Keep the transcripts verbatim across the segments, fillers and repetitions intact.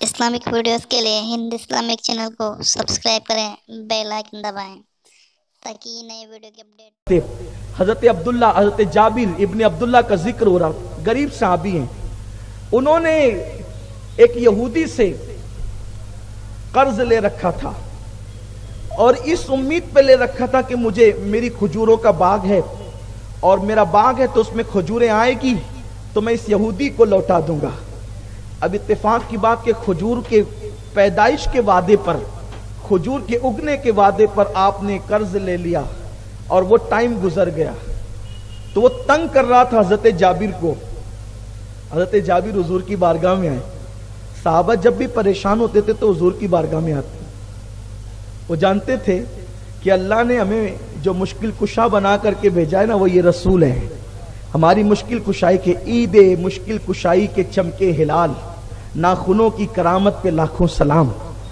Islamic videos के लिए Hind Islamic channel को सब्सक्राइब करें, बेल आइकन दबाएं ताकि नए वीडियो की अपडेट। हजरत अब्दुल्ला हजरत जाबिर इब्न अब्दुल्ला का जिक्र हो रहा, गरीब सहाबी हैं। उन्होंने एक यहूदी से कर्ज ले रखा था और इस उम्मीद पे ले रखा था कि मुझे मेरी खजूरों का बाग है और मेरा बाग है तो उसमें खजूरें आएगी तो मैं इस यहूदी को लौटा दूंगा। अब इत्तेफाक की बात कि खजूर के पैदाइश के वादे पर, खजूर के उगने के वादे पर आपने कर्ज ले लिया और वो टाइम गुजर गया तो वो तंग कर रहा था हजरत जाबिर को। हजरत जाबिर हुजूर की बारगाह में आए। साहबा जब भी परेशान होते थे तो हुजूर की बारगाह में आते। वो जानते थे कि अल्लाह ने हमें जो मुश्किल कुशा बना करके भेजा है ना, वो ये रसूल है। हमारी मुश्किल कुशाई के ईदे मुश्किल कुशाई के चमके हिलाल, नाखूनों की करामत पे लाखों सलाम।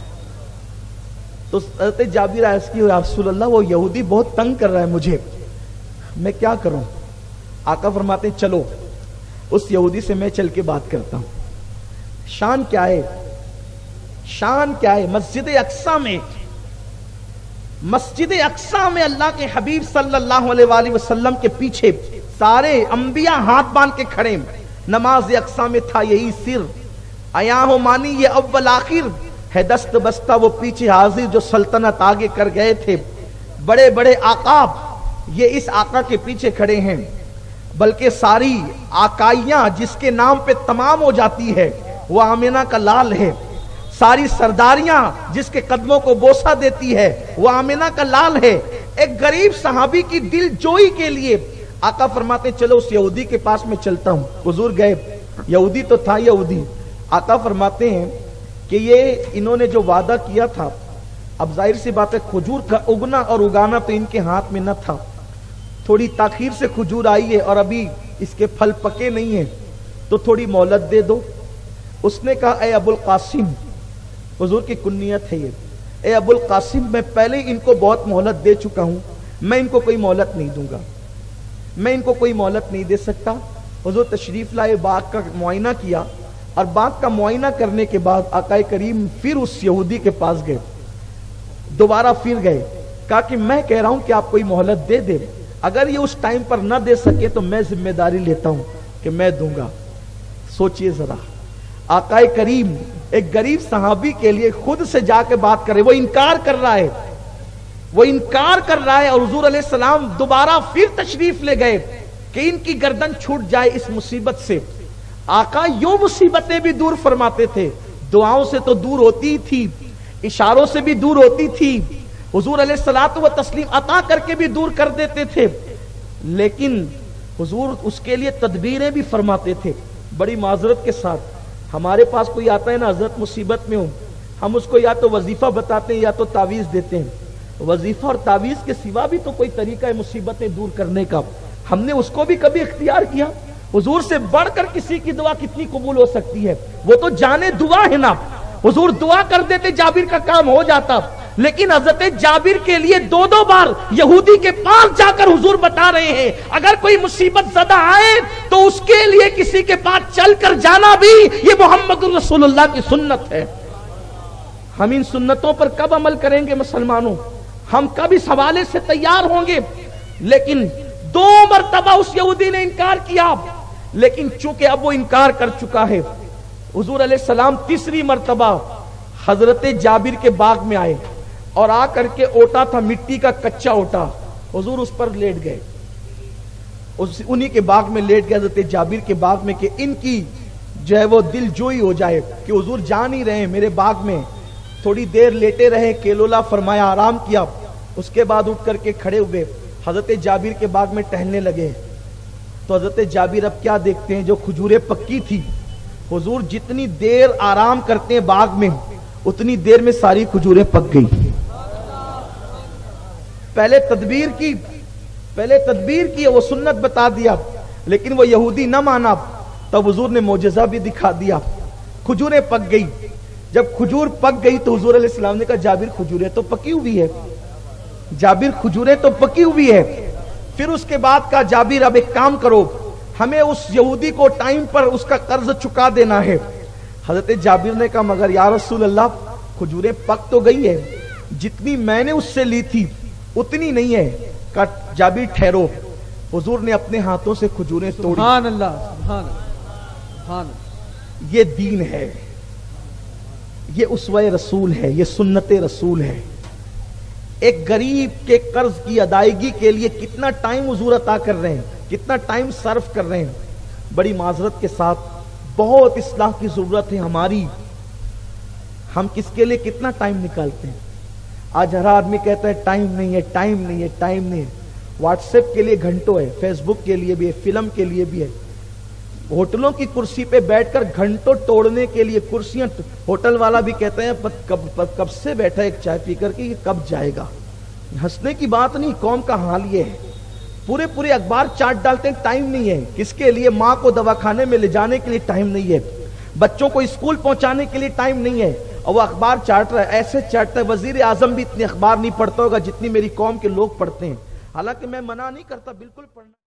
तो हज़रत जाबिर अर्ज़ की, या रसूल अल्लाह, वो यहूदी बहुत तंग कर रहा है मुझे, मैं क्या करूं? आका फरमाते हैं चलो उस यहूदी से मैं चल के बात करता हूं। शान क्या है, शान क्या है? मस्जिद अक्सा में मस्जिद अक्सा में अल्लाह के हबीब सल्लल्लाहु अलैहि वसल्लम के पीछे सारे अंबिया हाथ बांध के खड़े। नमाज अक्सा में था यही सिर, आया हो मानी ये अव्वल आखिर है, दस्त बस्ता वो पीछे हाजिर जो सल्तनत आगे कर गए थे। बड़े बड़े आकाब ये इस आका के पीछे खड़े हैं, बल्कि सारी आकाइयां जिसके नाम पे तमाम हो जाती है वो आमिना का लाल है। सारी सरदारियां जिसके कदमों को बोसा देती है वो आमिना का लाल है। एक गरीब सहाबी की दिल जोई के लिए आका फरमाते चलो उस यहूदी के पास में चलता हूं। हुजूर गए, यहूदी तो था यहूदी। आका फरमाते हैं कि ये इन्होंने जो वादा किया था, अब जाहिर सी बात है खजूर का उगना और उगाना तो इनके हाथ में न था। थोड़ी ताखीर से खजूर आई है और अभी इसके फल पके नहीं है, तो थोड़ी मोहलत दे दो। उसने कहा ए अबुल कासिम, हुजूर की कुन्नियत है ये, ए अबुल कासिम, मैं पहले इनको बहुत मोहलत दे चुका हूं, मैं इनको कोई मोहलत नहीं दूंगा, मैं इनको कोई मोहलत नहीं दे सकता। हुजूर तशरीफ लाए, बाग का मुआयना किया और बाग का मुआयना करने के बाद आकाए करीम फिर उस यहूदी के पास गए, दोबारा फिर गए, कहा कि मैं कह रहा हूं कि आप कोई मोहलत दे दे, अगर ये उस टाइम पर ना दे सके तो मैं जिम्मेदारी लेता हूं कि मैं दूंगा। सोचिए जरा, आकाए करीम एक गरीब सहाबी के लिए खुद से जाके बात करे, वो इनकार कर रहा है, वो इनकार कर रहा है और हुजूर अलैहि सलाम दोबारा फिर तशरीफ ले गए कि इनकी गर्दन छूट जाए इस मुसीबत से। आका यो मुसीबतें भी दूर फरमाते थे, दुआओं से तो दूर होती थी, इशारों से भी दूर होती थी, हुजूर अलैहिस्सलातु व तस्लीम अता करके भी दूर कर देते थे, लेकिन हुजूर उसके लिए तदबीरें भी फरमाते थे। बड़ी माजरत के साथ हमारे पास कोई आता है ना हजरत मुसीबत में हो, हम उसको या तो वजीफा बताते हैं या तो तावीज देते हैं। वजीफा और तावीज के सिवा भी तो कोई तरीका है मुसीबतें दूर करने का, हमने उसको भी कभी इख्तियार किया? हुजूर से बढ़कर किसी की दुआ कितनी कबूल हो सकती है? वो तो जाने दुआ है ना, हुजूर दुआ कर देते जाबिर का काम हो जाता। लेकिन हजरत जाबिर के लिए दो दो बार यहूदी के पास जाकर हुजूर बता रहे हैं अगर कोई मुसीबत ज़दा आए तो उसके लिए किसी के पास चलकर जाना भी ये मोहम्मद रसूलुल्लाह की सुन्नत है। हम इन सुन्नतों पर कब अमल करेंगे मुसलमानों? हम कब इस हवाले से तैयार होंगे? लेकिन दो मरतबा उस यहूदी ने इनकार किया, लेकिन चूंकि अब वो इनकार कर चुका है, हुजूर अलैहि सलाम तीसरी मरतबा हजरत जाबिर के बाग में आए और आकर के ओटा था मिट्टी का कच्चा ओटा, हुजूर उस पर लेट गए, उस उन्हीं के बाग में लेट गए हजरत जाबिर के बाग में, कि इनकी जो है वो दिल जोई हो जाए कि हुजूर जा नहीं रहे मेरे बाग में। थोड़ी देर लेटे रहे, केलोला फरमाया, आराम किया, उसके बाद उठ करके खड़े हुए, हजरत जाबिर के बाग में टहलने लगे। तो हजरत जाबिर अब क्या देखते हैं, जो खजूरें पक्की थी, हुजूर जितनी देर आराम करते हैं बाग में उतनी देर में सारी खजूरें पक गई। पहले तदबीर की पहले तदबीर की वो सुन्नत बता दिया, लेकिन वो यहूदी न माना, तब हुजूर ने मोजज़ा भी दिखा दिया, खजूरें पक गई। जब खजूर पक गई तो हुजूर अलैहि सलाम ने कहा जाबिर खजूरें तो पकी हुई है, जाबिर खजूरें तो पकी हुई है। फिर उसके बाद का जाबिर अब एक काम करो, हमें उस यहूदी को टाइम पर उसका कर्ज चुका देना है। حضرت جابر نے کہا مگر یا رسول اللہ کھجوریں پک تو گئی ہے، جتنی میں نے اس سے لی تھی اتنی نہیں ہے. کہا جابر ٹھہرو. حضور نے اپنے ہاتھوں سے کھجوریں توڑی. سبحان اللہ سبحان اللہ سبحان اللہ. یہ دین ہے، یہ اسوہ رسول ہے، یہ سنت رسول ہے. ایک غریب کے قرض کی ادائیگی کے لیے کتنا ٹائم حضور عطا کر رہے ہیں، کتنا ٹائم صرف کر رہے ہیں. بڑی معذرت کے ساتھ بہت اصلاح کی ضرورت ہے ہماری. ہم کس کے لیے کتنا ٹائم نکالتے ہیں؟ آج ہر آدمی کہتا ہے ٹائم نہیں ہے، ٹائم نہیں ہے، ٹائم نہیں ہے. واٹس ایپ کے لیے گھنٹوں ہے، فیس بک کے لیے بھی ہے، فلم کے لیے بھی ہے. ہوٹلوں کی کرسی پہ بیٹھ کر گھنٹوں توڑنے کے لیے کرسیاں، ہوٹل والا بھی کہتے ہیں کب کب سے بیٹھا ایک چائے پی کر کے یہ کب جائے گا. ہنسنے کی بات نہیں، قوم کا حال یہ ہے. پورے پورے اخبار چاٹ ڈالتے ہیں، ٹائم نہیں ہے. کس کے لیے؟ ماں کو دواخانے میں لے جانے کے لیے ٹائم نہیں ہے، بچوں کو اسکول پہنچانے کے لیے ٹائم نہیں ہے، اور وہ اخبار چاٹ رہا ہے. ایسے چاٹتا ہے وزیر اعظم بھی اتنے اخبار نہیں پڑھتا ہوگا جتنی میری قوم کے لوگ پڑھتے ہیں. حالانکہ میں منع نہیں کرتا، بالکل پڑھنا.